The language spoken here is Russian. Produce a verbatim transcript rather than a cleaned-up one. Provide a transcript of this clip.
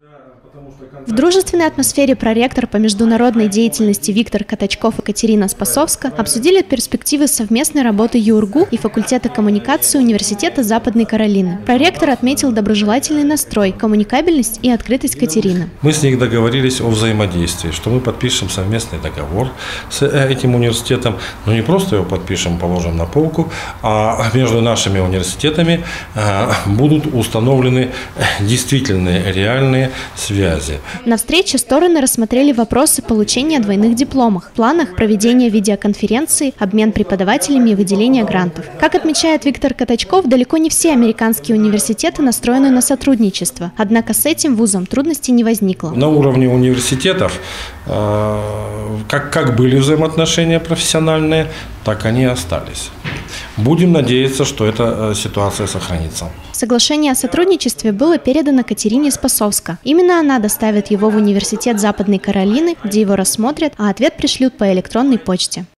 В дружественной атмосфере проректор по международной деятельности Виктор Катачков и Катерина Спасовска обсудили перспективы совместной работы ЮрГУ и факультета коммуникации Университета Западной Каролины. Проректор отметил доброжелательный настрой, коммуникабельность и открытость Катерины. Мы с ней договорились о взаимодействии, что мы подпишем совместный договор с этим университетом, но не просто его подпишем, положим на полку, а между нашими университетами будут установлены действительные, реальные связи. На встрече стороны рассмотрели вопросы получения двойных дипломов, планах проведения видеоконференции, обмен преподавателями и выделения грантов. Как отмечает Виктор Катачков, далеко не все американские университеты настроены на сотрудничество. Однако с этим вузом трудностей не возникло. На уровне университетов как, как были взаимоотношения профессиональные, так они и остались. Будем надеяться, что эта ситуация сохранится. Соглашение о сотрудничестве было передано Катерине Спасовска. Именно она доставит его в Университет Западной Каролины, где его рассмотрят, а ответ пришлют по электронной почте.